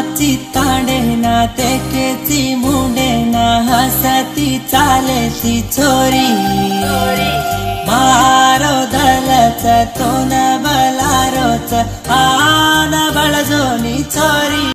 चिताड़े ना तेकेची मुंडे ना हसती चाले ती छोरी मारो दलच तो न बलारोच आन बळजोनी छोरी।